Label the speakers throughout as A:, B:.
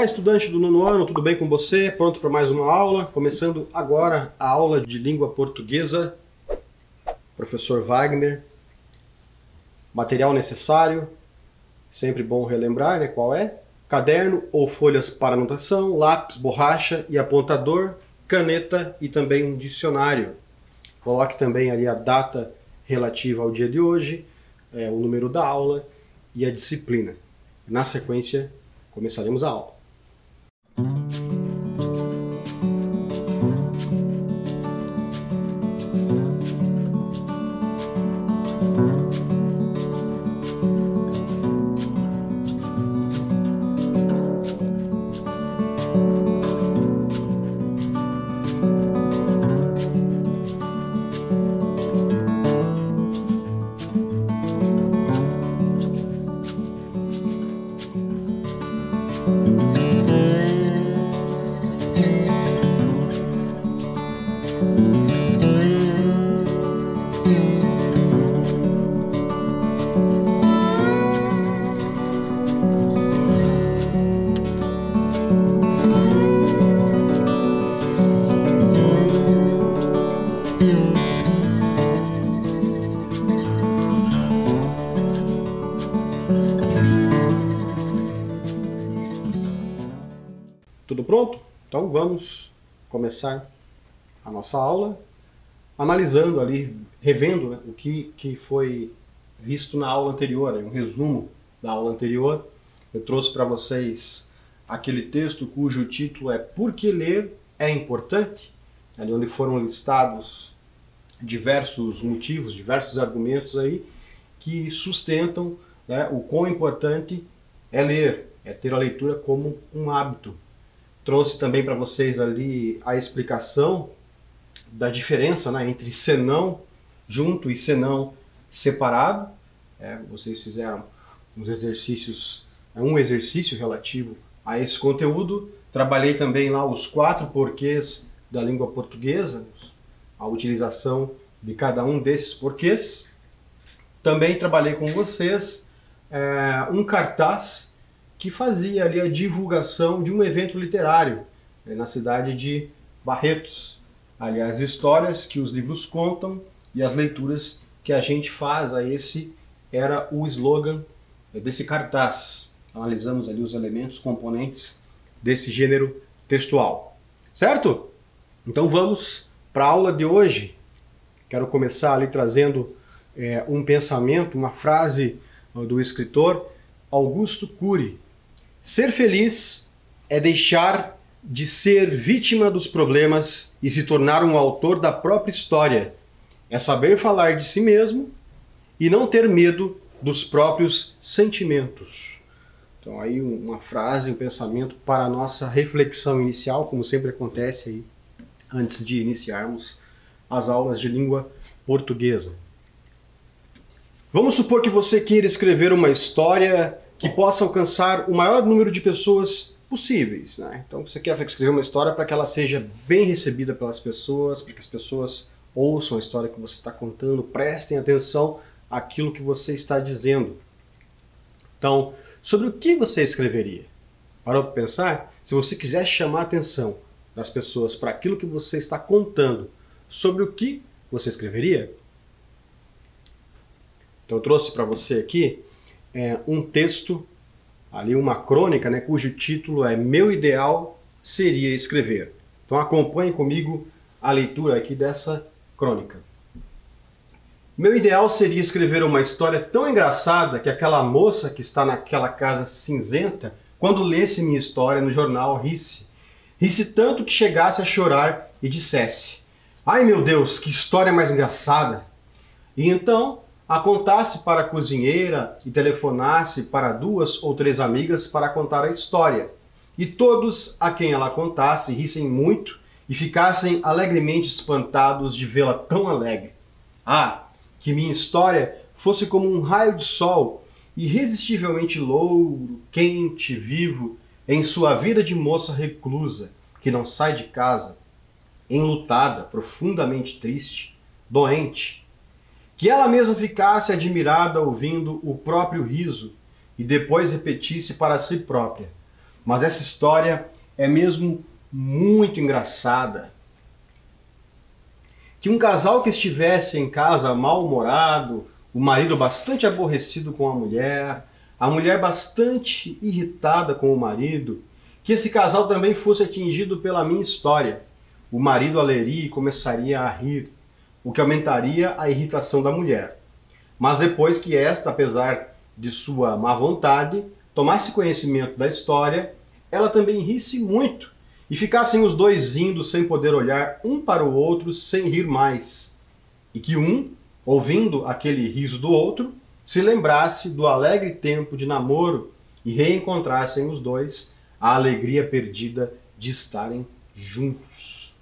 A: Olá, estudante do nono ano, tudo bem com você? Pronto para mais uma aula? Começando agora a aula de língua portuguesa. Professor Wagner. Material necessário, sempre bom relembrar, né? Qual é? Caderno ou folhas para anotação, lápis, borracha e apontador, caneta e também um dicionário. Coloque também ali a data relativa ao dia de hoje, o número da aula e a disciplina. Na sequência, começaremos a aula. Tudo pronto? Então vamos começar a nossa aula analisando ali, revendo, né, o que foi visto na aula anterior, um resumo da aula anterior. Eu trouxe para vocês aquele texto cujo título é Por que ler é importante? Ali onde foram listados diversos motivos, diversos argumentos aí que sustentam, né, o quão importante é ler, é ter a leitura como um hábito. Trouxe também para vocês ali a explicação da diferença, né, entre senão junto e senão separado. Vocês fizeram uns exercícios, um exercício relativo a esse conteúdo. Trabalhei também lá os 4 porquês da língua portuguesa, a utilização de cada um desses porquês. Também trabalhei com vocês um cartaz que fazia ali a divulgação de um evento literário na cidade de Barretos. Aliás, histórias que os livros contam e as leituras que a gente faz. Esse era o slogan desse cartaz. Analisamos ali os elementos, componentes desse gênero textual. Certo? Então vamos para a aula de hoje. Quero começar ali trazendo um pensamento, uma frase do escritor Augusto Cury. Ser feliz é deixar de ser vítima dos problemas e se tornar um autor da própria história. É saber falar de si mesmo e não ter medo dos próprios sentimentos. Então aí uma frase, um pensamento para a nossa reflexão inicial, como sempre acontece aí antes de iniciarmos as aulas de língua portuguesa. Vamos supor que você queira escrever uma história que possa alcançar o maior número de pessoas possíveis, né? Então você quer escrever uma história para que ela seja bem recebida pelas pessoas, para que as pessoas ouçam a história que você está contando, prestem atenção àquilo que você está dizendo. Então, sobre o que você escreveria? Parou para pensar? Se você quiser chamar a atenção das pessoas para aquilo que você está contando, sobre o que você escreveria? Então eu trouxe para você aqui um texto, ali uma crônica, né, cujo título é Meu Ideal Seria Escrever. Então acompanhe comigo a leitura aqui dessa crônica. Meu ideal seria escrever uma história tão engraçada que aquela moça que está naquela casa cinzenta, quando lesse minha história no jornal, risse. Risse tanto que chegasse a chorar e dissesse: ai meu Deus, que história mais engraçada! E então a contasse para a cozinheira e telefonasse para 2 ou 3 amigas para contar a história. E todos a quem ela contasse rissem muito e ficassem alegremente espantados de vê-la tão alegre. Ah, que minha história fosse como um raio de sol, irresistivelmente louro, quente, vivo, em sua vida de moça reclusa, que não sai de casa, enlutada, profundamente triste, doente, que ela mesma ficasse admirada ouvindo o próprio riso e depois repetisse para si própria: Mas essa história é mesmo muito engraçada. Que um casal que estivesse em casa mal-humorado, o marido bastante aborrecido com a mulher bastante irritada com o marido, que esse casal também fosse atingido pela minha história. O marido a leria e começaria a rir, o que aumentaria a irritação da mulher. Mas depois que esta, apesar de sua má vontade, tomasse conhecimento da história, ela também risse muito, e ficassem os dois indo sem poder olhar um para o outro sem rir mais. E que um, ouvindo aquele riso do outro, se lembrasse do alegre tempo de namoro e reencontrassem os dois a alegria perdida de estarem juntos.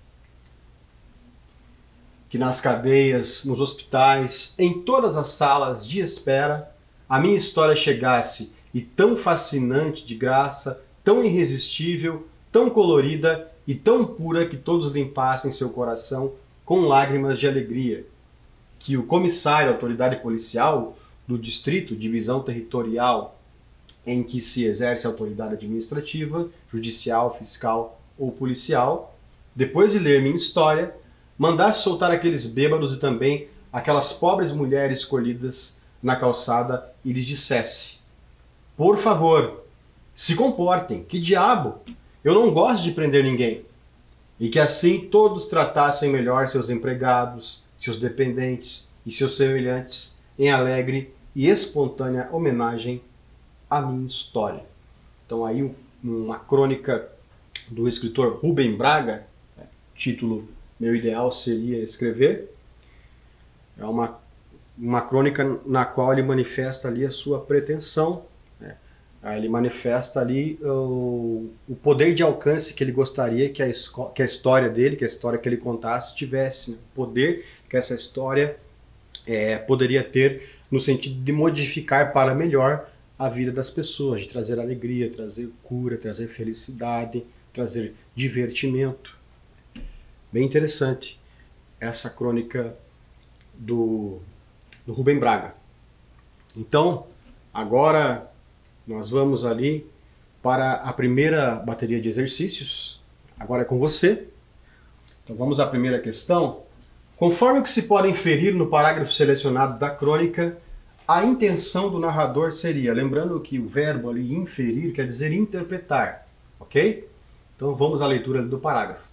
A: Que nas cadeias, nos hospitais, em todas as salas de espera, a minha história chegasse e tão fascinante de graça, tão irresistível, tão colorida e tão pura que todos limpassem seu coração com lágrimas de alegria. Que o comissário, autoridade policial do distrito, divisão territorial em que se exerce a autoridade administrativa, judicial, fiscal ou policial, depois de ler minha história, mandasse soltar aqueles bêbados e também aquelas pobres mulheres escolhidas na calçada e lhes dissesse: por favor, se comportem, que diabo! Eu não gosto de prender ninguém. E que assim todos tratassem melhor seus empregados, seus dependentes e seus semelhantes em alegre e espontânea homenagem à minha história. Então aí uma crônica do escritor Rubem Braga, título Meu Ideal Seria Escrever. É uma crônica na qual ele manifesta ali a sua pretensão. Ele manifesta ali o poder de alcance que ele gostaria que a história dele, que a história que ele contasse, tivesse. O poder que essa história poderia ter no sentido de modificar para melhor a vida das pessoas, de trazer alegria, trazer cura, trazer felicidade, trazer divertimento. Bem interessante essa crônica do Rubem Braga. Então, agora nós vamos ali para a primeira bateria de exercícios. Agora é com você. Então vamos à primeira questão. Conforme o que se pode inferir no parágrafo selecionado da crônica, a intenção do narrador seria, lembrando que o verbo ali inferir quer dizer interpretar, ok? Então vamos à leitura do parágrafo.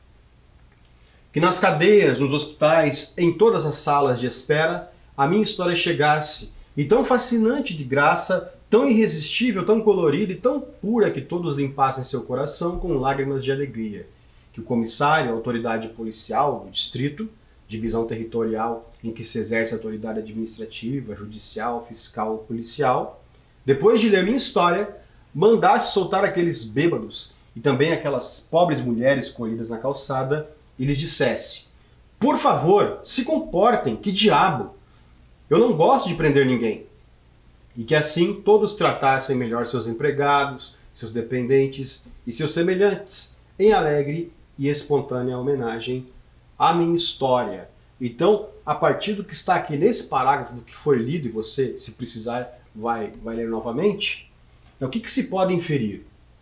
A: Que nas cadeias, nos hospitais, em todas as salas de espera, a minha história chegasse, e tão fascinante de graça, tão irresistível, tão colorida e tão pura que todos limpassem seu coração com lágrimas de alegria. Que o comissário, a autoridade policial do distrito, divisão territorial em que se exerce a autoridade administrativa, judicial, fiscal ou policial, depois de ler minha história, mandasse soltar aqueles bêbados e também aquelas pobres mulheres colhidas na calçada e lhes dissesse: por favor, se comportem, que diabo! Eu não gosto de prender ninguém. E que assim todos tratassem melhor seus empregados, seus dependentes e seus semelhantes, em alegre e espontânea homenagem à minha história. Então, a partir do que está aqui nesse parágrafo, do que foi lido, e você, se precisar, vai ler novamente, o que se pode inferir?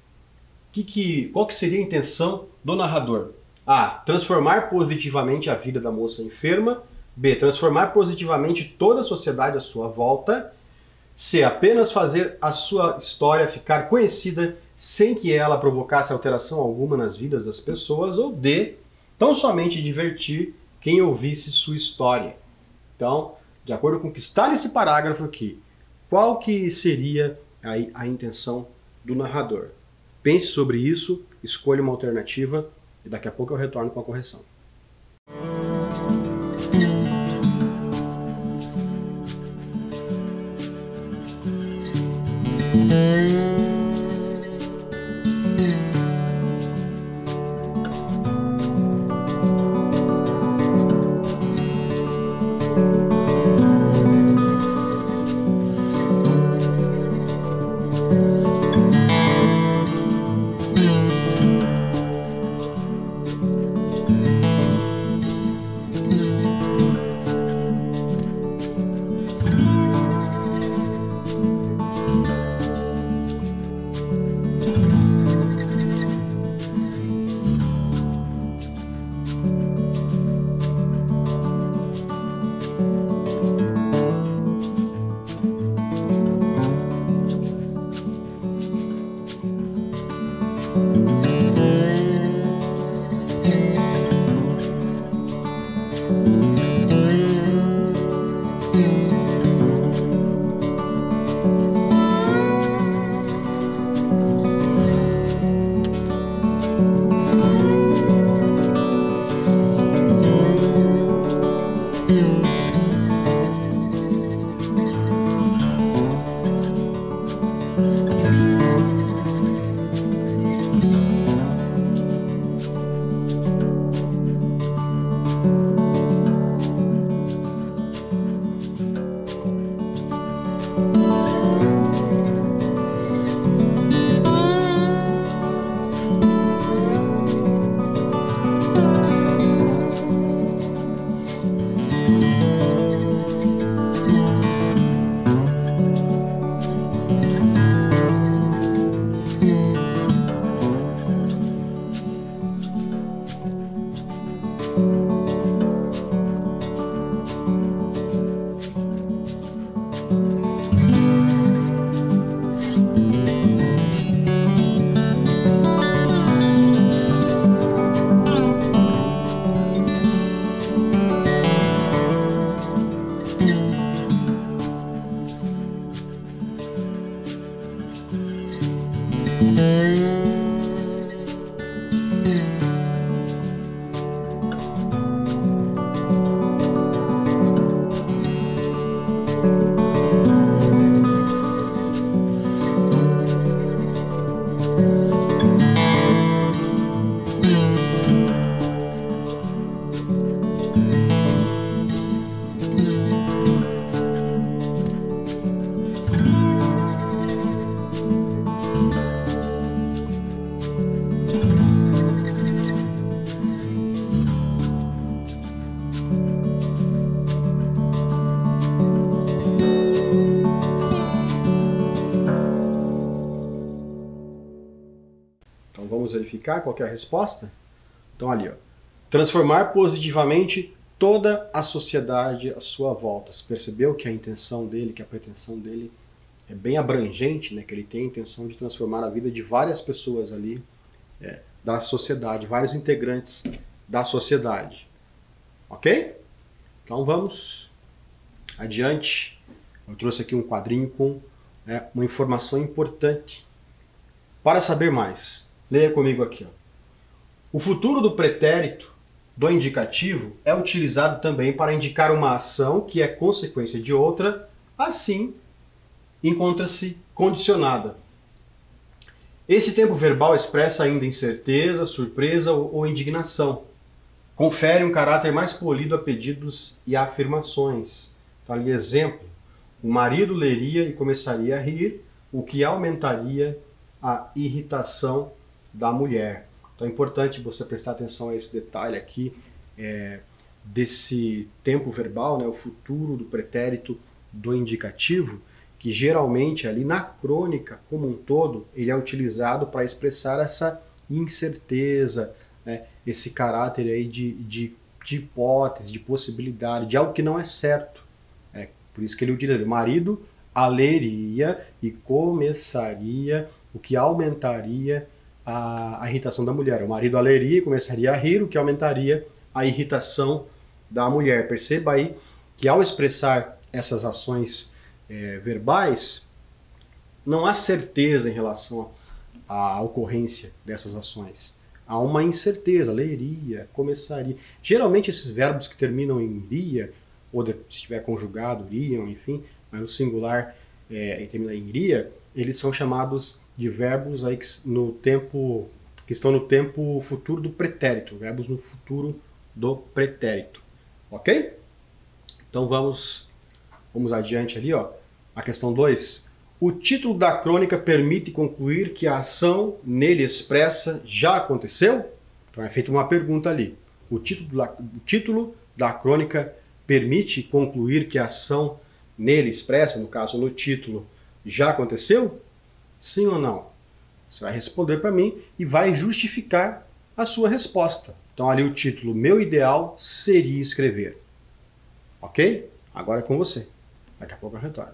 A: Qual que seria a intenção do narrador? A. Transformar positivamente a vida da moça enferma. B. Transformar positivamente toda a sociedade à sua volta. C. Apenas fazer a sua história ficar conhecida sem que ela provocasse alteração alguma nas vidas das pessoas. Ou D. Tão somente divertir quem ouvisse sua história. Então, de acordo com o que está nesse parágrafo aqui, qual que seria a intenção do narrador? Pense sobre isso, escolha uma alternativa e daqui a pouco eu retorno com a correção. Então vamos verificar qual que é a resposta? Então ali, ó, transformar positivamente toda a sociedade à sua volta. Você percebeu que a intenção dele, que a pretensão dele é bem abrangente, né? Que ele tem a intenção de transformar a vida de várias pessoas ali da sociedade, vários integrantes da sociedade. Ok? Então vamos adiante. Eu trouxe aqui um quadrinho com uma informação importante. Para saber mais, leia comigo aqui. Ó. O futuro do pretérito, do indicativo, é utilizado também para indicar uma ação que é consequência de outra, assim encontra-se condicionada. Esse tempo verbal expressa ainda incerteza, surpresa ou indignação. Confere um caráter mais polido a pedidos e a afirmações. Então, ali, exemplo, o marido leria e começaria a rir, o que aumentaria a irritação da mulher. Então é importante você prestar atenção a esse detalhe aqui, desse tempo verbal, né, o futuro do pretérito do indicativo, que geralmente ali na crônica como um todo, ele é utilizado para expressar essa incerteza, né, esse caráter aí de hipótese, de possibilidade, de algo que não é certo. Por isso que ele utiliza o marido leria e começaria, o que aumentaria a irritação da mulher. O marido leria e começaria a rir, o que aumentaria a irritação da mulher. Perceba aí que ao expressar essas ações verbais, não há certeza em relação à ocorrência dessas ações. Há uma incerteza, leria, começaria. Geralmente esses verbos que terminam em ria, ou se estiver conjugado, iriam, enfim, mas no singular e termina em iria, eles são chamados de verbos aí que estão no tempo futuro do pretérito, verbos no futuro do pretérito. Ok? Então vamos adiante ali, ó. A questão 2. O título da crônica permite concluir que a ação nele expressa já aconteceu? Então é feita uma pergunta ali. O título da crônica permite concluir que a ação nele expressa, no caso no título, já aconteceu? Sim ou não? Você vai responder para mim e vai justificar a sua resposta. Então ali o título, meu ideal seria escrever. Ok? Agora é com você. Daqui a pouco eu retorno.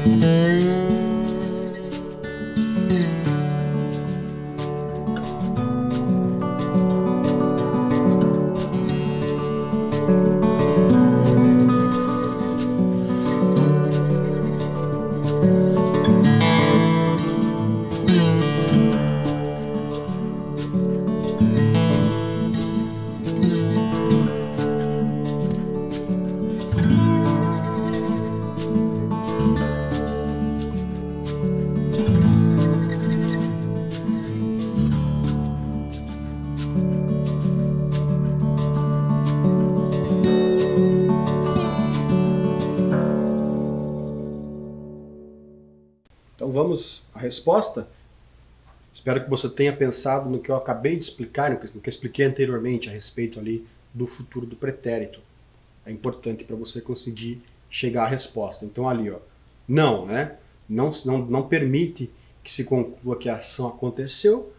A: Então vamos à resposta. Espero que você tenha pensado no que eu acabei de explicar, no que eu expliquei anteriormente a respeito ali do futuro do pretérito. É importante para você conseguir chegar à resposta. Então ali, ó, não, né? Não permite que se conclua que a ação aconteceu,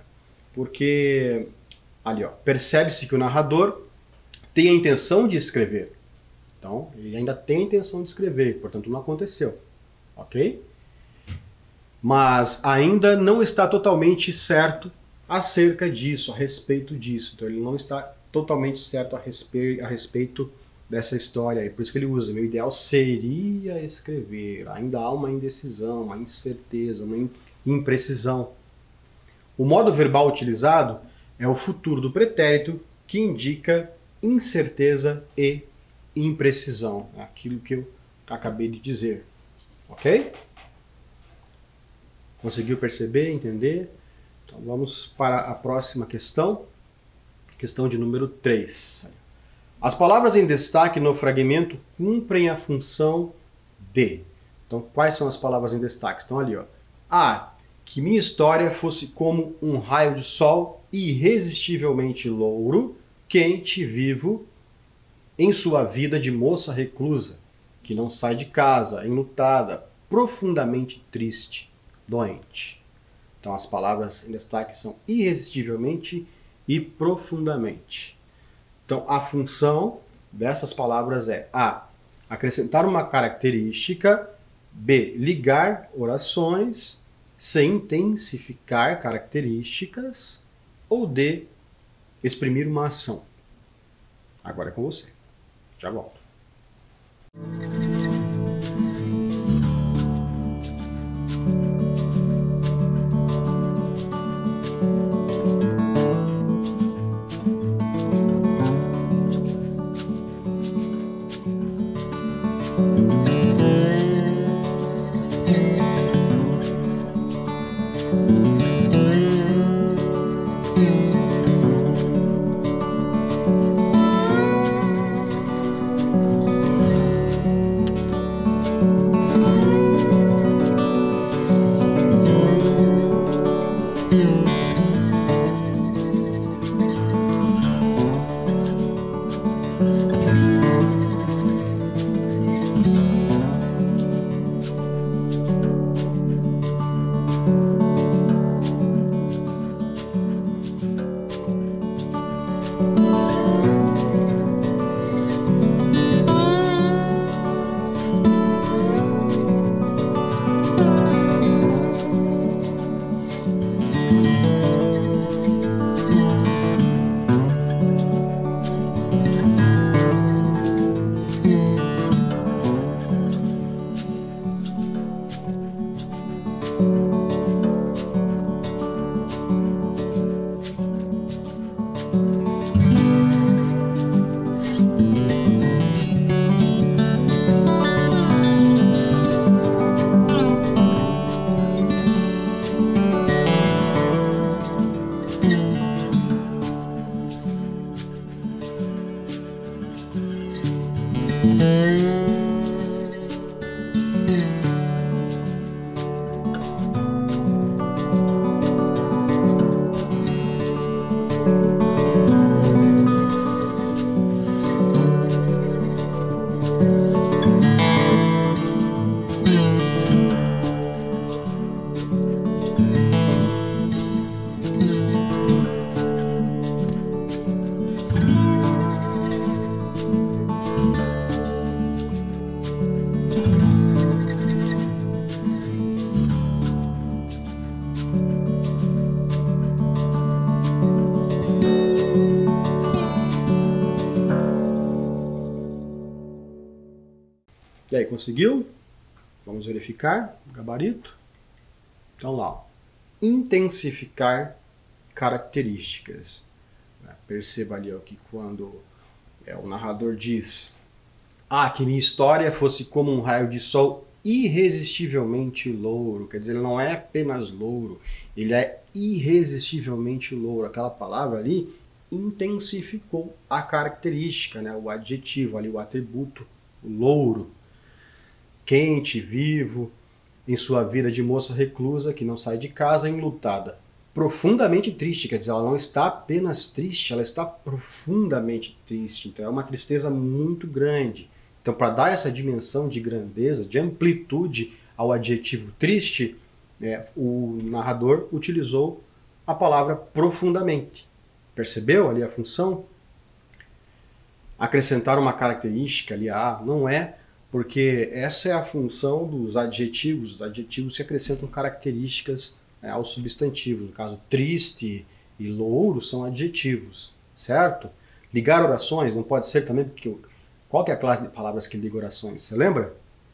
A: porque ali, ó, percebe-se que o narrador tem a intenção de escrever. Então, ele ainda tem a intenção de escrever, portanto não aconteceu. Ok? Mas ainda não está totalmente certo acerca disso, a respeito disso. Então ele não está totalmente certo a respeito dessa história aí. Por isso que ele usa, meu ideal seria escrever. Ainda há uma indecisão, uma incerteza, uma imprecisão. O modo verbal utilizado é o futuro do pretérito, que indica incerteza e imprecisão. É aquilo que eu acabei de dizer. Ok? Conseguiu perceber, entender? Então vamos para a próxima questão. Questão de número 3. As palavras em destaque no fragmento cumprem a função de. Então quais são as palavras em destaque? Estão ali, ó. A. Que minha história fosse como um raio de sol irresistivelmente louro, quente e vivo, em sua vida de moça reclusa, que não sai de casa, enlutada, profundamente triste, doente. Então as palavras em destaque são irresistivelmente e profundamente. Então a função dessas palavras é A. Acrescentar uma característica, B. Ligar orações, C. Intensificar características, ou D. Exprimir uma ação. Agora é com você. Já volto. conseguiu? Vamos verificar o gabarito. Então lá, ó. Intensificar características. Perceba ali ó, que quando o narrador diz que minha história fosse como um raio de sol irresistivelmente louro, quer dizer, ele não é apenas louro, ele é irresistivelmente louro. Aquela palavra ali intensificou a característica, né? O adjetivo ali, o atributo, o louro. Quente, vivo, em sua vida de moça reclusa que não sai de casa, enlutada. Profundamente triste, quer dizer, ela não está apenas triste, ela está profundamente triste. Então é uma tristeza muito grande. Então, para dar essa dimensão de grandeza, de amplitude ao adjetivo triste, o narrador utilizou a palavra profundamente. Percebeu ali a função? Acrescentar uma característica ali, não é, porque essa é a função dos adjetivos. Os adjetivos se acrescentam características ao substantivo. No caso, triste e louro são adjetivos, certo? Ligar orações não pode ser também, porque qual que é a classe de palavras que liga orações? Você lembra?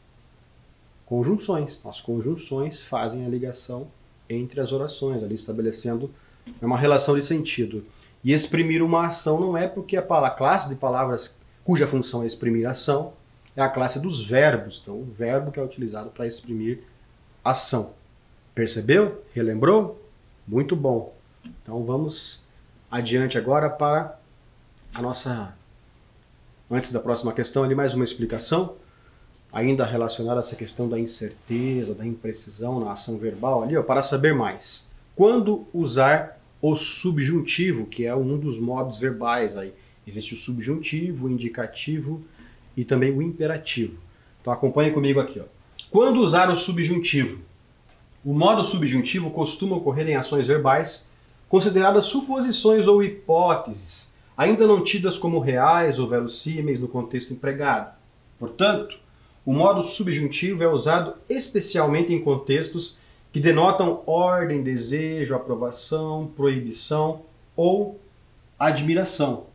A: Conjunções. As conjunções fazem a ligação entre as orações, ali estabelecendo uma relação de sentido. E exprimir uma ação não é, porque a classe de palavras cuja função é exprimir ação é a classe dos verbos. Então, o verbo que é utilizado para exprimir ação. Percebeu? Relembrou? Muito bom. Então, vamos adiante agora para a nossa... Antes da próxima questão, ali mais uma explicação, ainda relacionada a essa questão da incerteza, da imprecisão na ação verbal, ali, para saber mais. Quando usar o subjuntivo, que é um dos modos verbais aí. Existe o subjuntivo, o indicativo e também o imperativo. Então acompanhe comigo aqui. Quando usar o subjuntivo? O modo subjuntivo costuma ocorrer em ações verbais consideradas suposições ou hipóteses, ainda não tidas como reais ou verossímeis no contexto empregado. Portanto, o modo subjuntivo é usado especialmente em contextos que denotam ordem, desejo, aprovação, proibição ou admiração.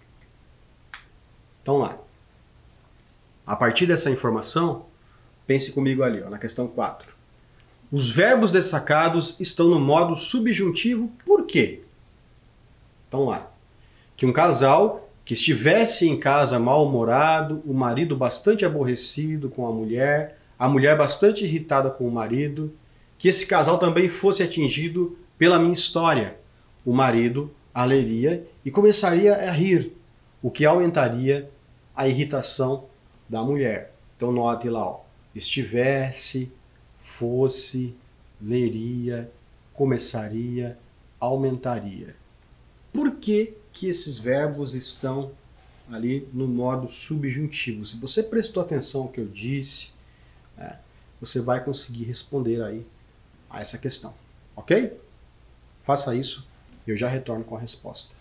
A: Então lá. A partir dessa informação, pense comigo ali, na questão 4. Os verbos destacados estão no modo subjuntivo por quê? Então lá. Que um casal que estivesse em casa mal-humorado, o marido bastante aborrecido com a mulher bastante irritada com o marido, que esse casal também fosse atingido pela minha história. O marido a leria e começaria a rir, o que aumentaria a irritação da mulher. Então note lá, estivesse, fosse, leria, começaria, aumentaria. Por que que esses verbos estão ali no modo subjuntivo? Se você prestou atenção ao que eu disse, você vai conseguir responder aí a essa questão, ok? Faça isso e eu já retorno com a resposta.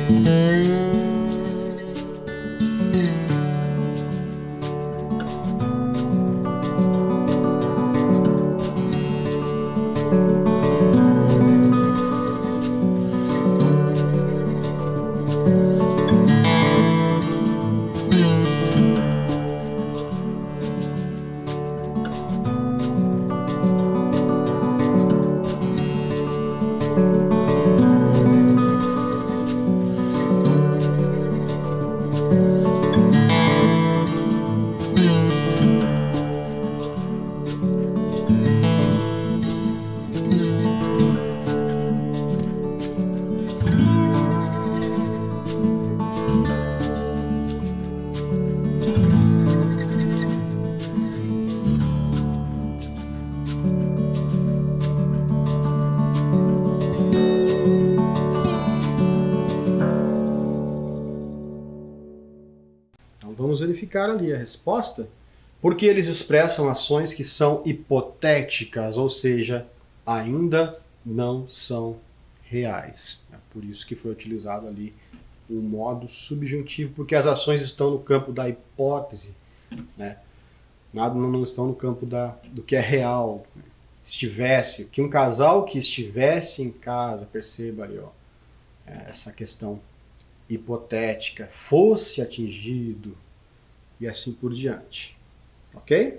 A: Vamos verificar ali a resposta, porque eles expressam ações que são hipotéticas, ou seja, ainda não são reais. É por isso que foi utilizado ali o modo subjuntivo, porque as ações estão no campo da hipótese, né? Nada, não estão no campo do que é real. Estivesse, que um casal que estivesse em casa, perceba ali, ó, essa questão hipotética, fosse atingido, e assim por diante. Ok?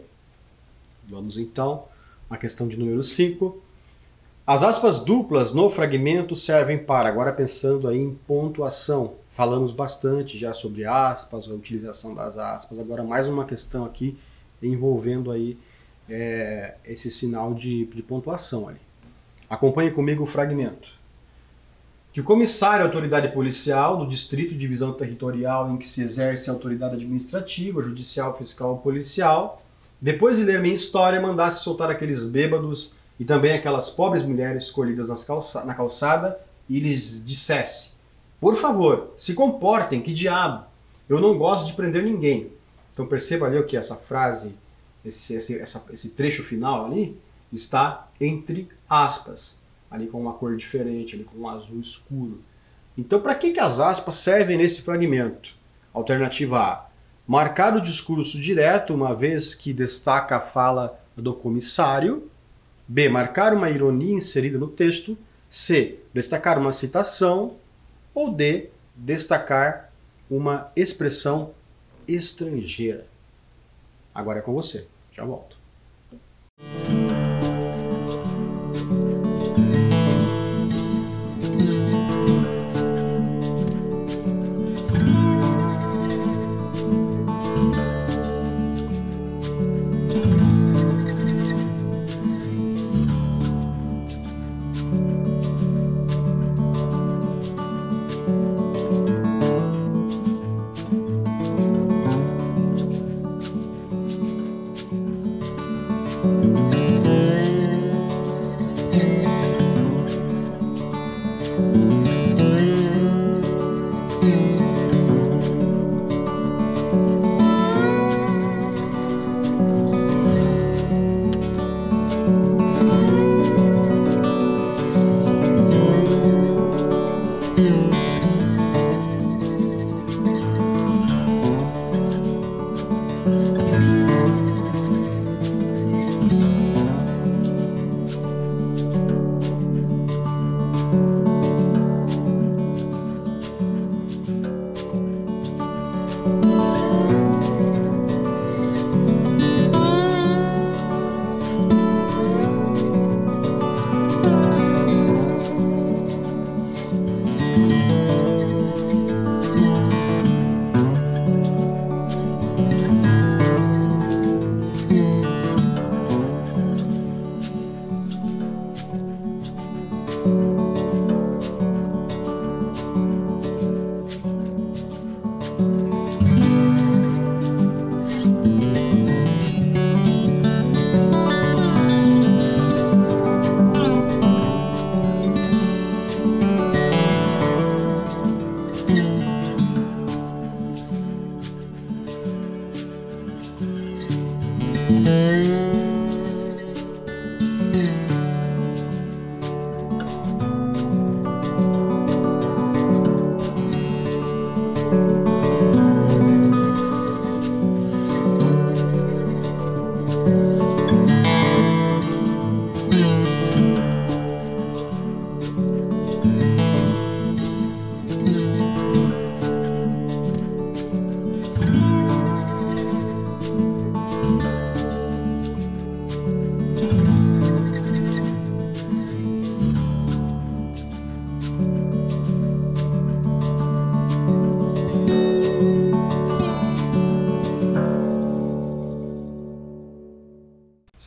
A: Vamos então à questão de número 5. As aspas duplas no fragmento servem para, agora pensando aí em pontuação, falamos bastante já sobre aspas, a utilização das aspas, agora mais uma questão aqui envolvendo aí esse sinal de pontuação ali. Acompanhe comigo o fragmento. Que o comissário, autoridade policial do distrito de divisão territorial em que se exerce a autoridade administrativa, judicial, fiscal ou policial, depois de ler minha história, mandasse soltar aqueles bêbados e também aquelas pobres mulheres escolhidas na calçada e lhes dissesse: por favor, se comportem, que diabo, eu não gosto de prender ninguém. Então perceba ali o que essa frase, esse trecho final ali, está entre aspas, ali com uma cor diferente, ali com um azul escuro. Então, para que as aspas servem nesse fragmento? Alternativa A: marcar o discurso direto, uma vez que destaca a fala do comissário. B: marcar uma ironia inserida no texto. C: destacar uma citação. Ou D: destacar uma expressão estrangeira. Agora é com você. Já volto.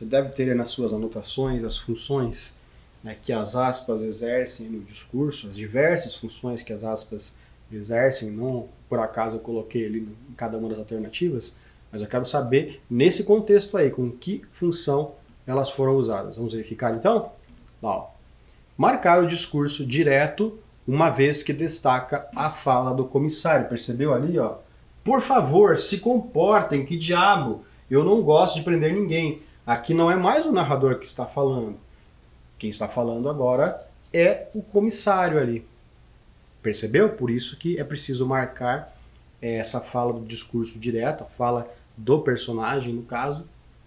A: deve ter aí nas suas anotações as funções, né, que as aspas exercem no discurso, as diversas funções que as aspas exercem, não por acaso eu coloquei ali em cada uma das alternativas, mas eu quero saber, nesse contexto aí, com que função elas foram usadas. Vamos verificar então? Lá, ó. Marcar o discurso direto, uma vez que destaca a fala do comissário. Percebeu ali, ó? Por favor, se comportem, que diabo! Eu não gosto de prender ninguém. Aqui não é mais o narrador que está falando. Quem está falando agora é o comissário ali. Percebeu? Por isso que é preciso marcar essa fala do discurso direto, a fala do personagem, no caso,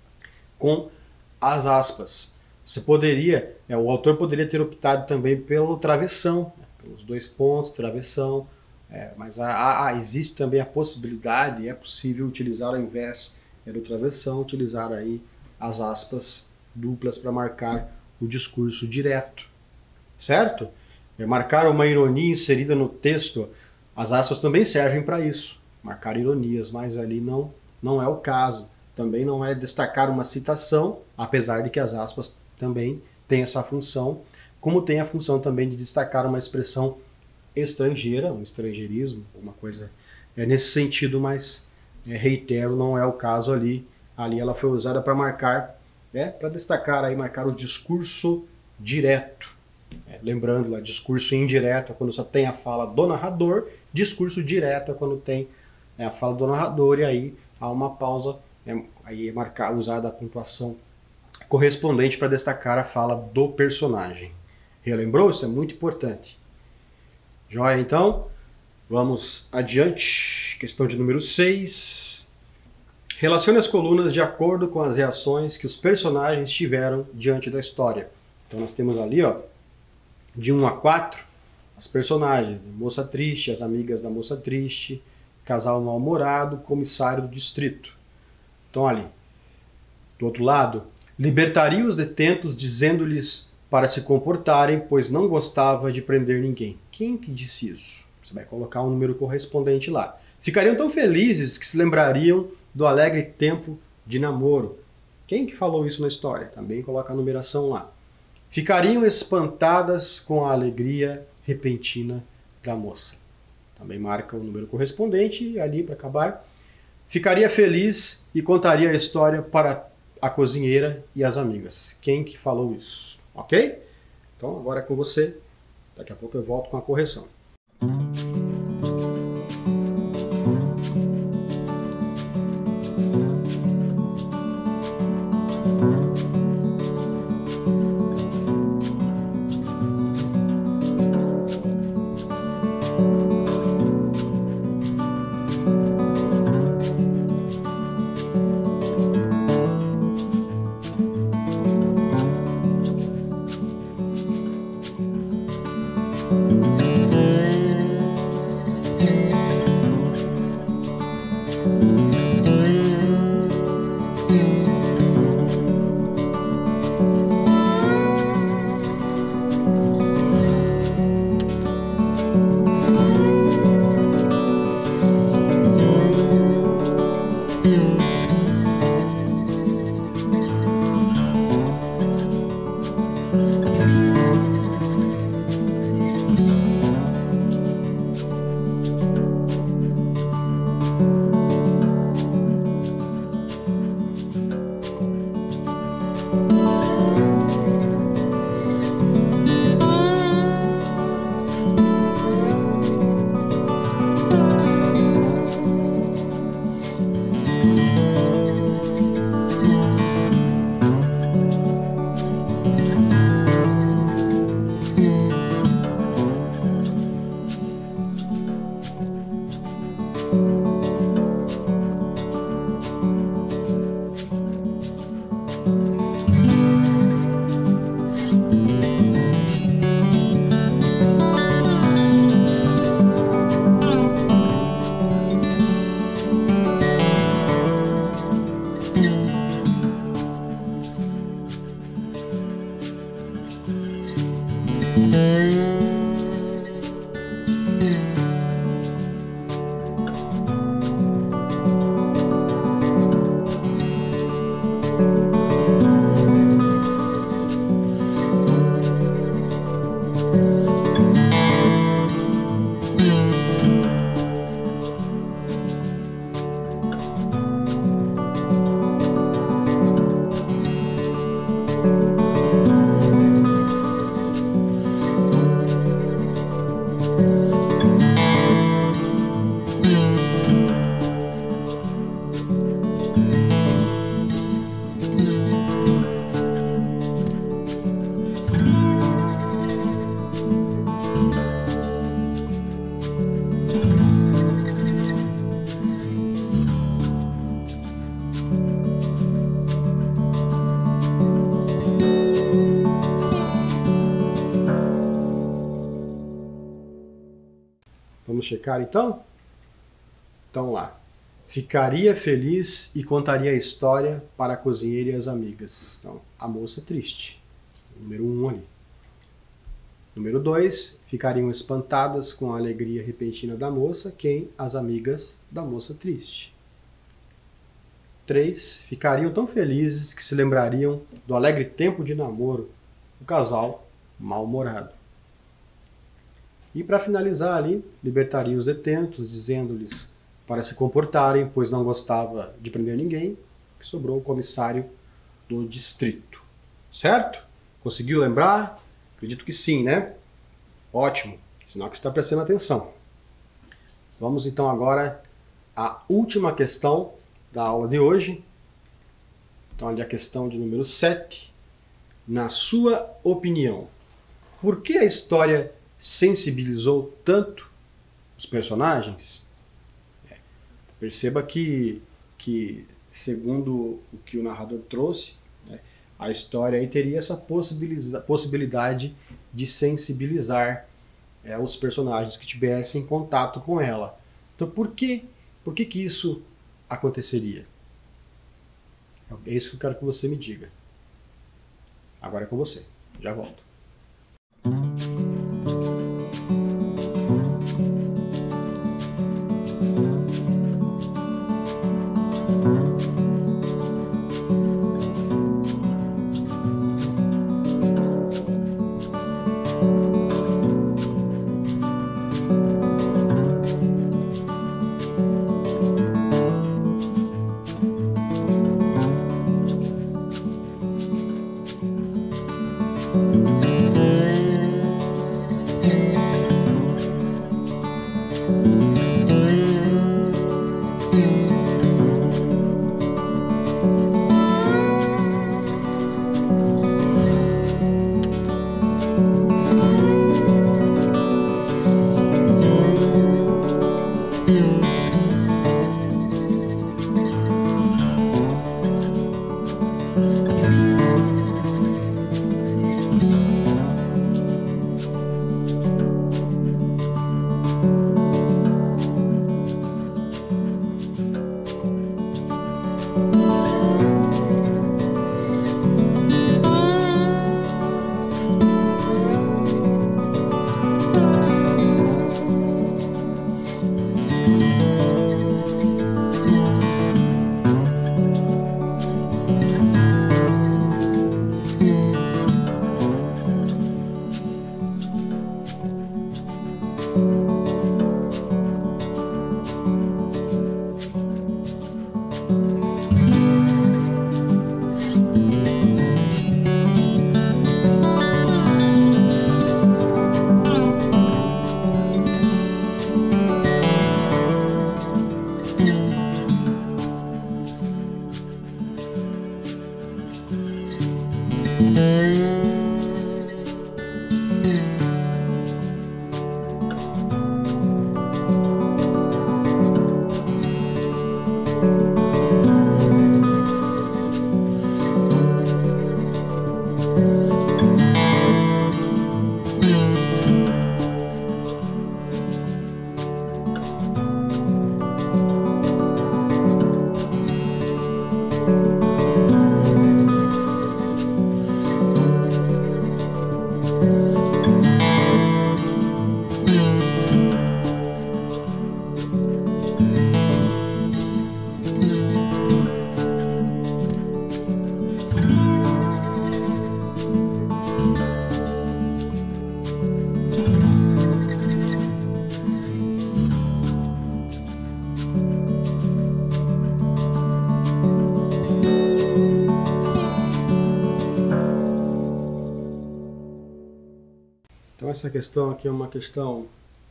A: com as aspas. Você poderia, o autor poderia ter optado também pelo travessão, pelos 2 pontos, travessão, mas existe também a possibilidade, é possível utilizar ao invés do travessão, utilizar aí as aspas duplas para marcar o discurso direto, certo? Marcar uma ironia inserida no texto, as aspas também servem para isso, marcar ironias, mas ali não é o caso. Também não é destacar uma citação, apesar de que as aspas também têm essa função, como tem a função também de destacar uma expressão estrangeira, um estrangeirismo, uma coisa nesse sentido, mas reitero, não é o caso ali. Ali ela foi usada para marcar, para destacar aí, marcar o discurso direto. Lembrando lá, discurso indireto é quando só tem a fala do narrador, discurso direto é quando tem a fala do narrador e aí há uma pausa, aí é usada a pontuação correspondente para destacar a fala do personagem. Relembrou? Isso é muito importante. Joia, então? Vamos adiante. Questão de número 6. Relacione as colunas de acordo com as reações que os personagens tiveram diante da história. Então nós temos ali, ó, de 1 a 4, as personagens, né? Moça triste, as amigas da moça triste, casal mal-humorado, comissário do distrito. Então ali, do outro lado, libertaria os detentos dizendo-lhes para se comportarem, pois não gostava de prender ninguém. Quem que disse isso? Você vai colocar um número correspondente lá. Ficariam tão felizes que se lembrariam do alegre tempo de namoro. Quem que falou isso na história? Também coloca a numeração lá. Ficariam espantadas com a alegria repentina da moça. Também marca o número correspondente ali para acabar. Ficaria feliz e contaria a história para a cozinheira e as amigas. Quem que falou isso? Ok? Então agora é com você. Daqui a pouco eu volto com a correção. Vamos checar então? Então lá. Ficaria feliz e contaria a história para a cozinheira e as amigas. Então, a moça triste. Número 1 ali. Número 2, ficariam espantadas com a alegria repentina da moça, quem? As amigas da moça triste. 3, ficariam tão felizes que se lembrariam do alegre tempo de namoro, o casal mal-humorado. E para finalizar ali, libertaria os detentos, dizendo-lhes para se comportarem, pois não gostava de prender ninguém, que sobrou o comissário do distrito. Certo? Conseguiu lembrar? Acredito que sim, né? Ótimo, sinal que você está prestando atenção. Vamos então agora à última questão da aula de hoje. Então, ali a questão de número 7. Na sua opinião, por que a história sensibilizou tanto os personagens? Perceba que segundo o que o narrador trouxe, né, a história aí teria essa possibilidade de sensibilizar os personagens que tivessem contato com ela. Então, por que isso aconteceria? É isso que eu quero que você me diga. Agora é com você. Já volto. Então essa questão aqui é uma questão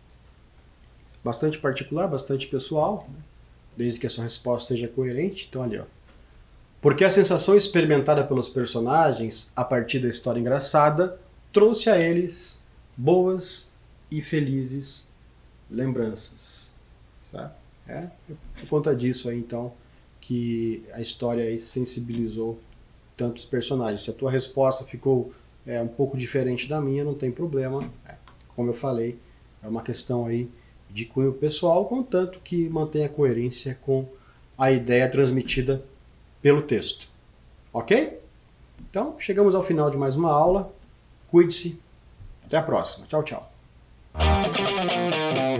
A: bastante particular, bastante pessoal, desde que a sua resposta seja coerente. Então ali, ó. Porque a sensação experimentada pelos personagens a partir da história engraçada trouxe a eles boas e felizes lembranças. Sabe? É por conta disso aí, então, que a história aí sensibilizou tantos personagens. Se a tua resposta ficou um pouco diferente da minha, não tem problema. Como eu falei, é uma questão aí de cunho pessoal, contanto que mantenha coerência com a ideia transmitida pelo texto. Ok? Então, chegamos ao final de mais uma aula. Cuide-se. Até a próxima. Tchau, tchau.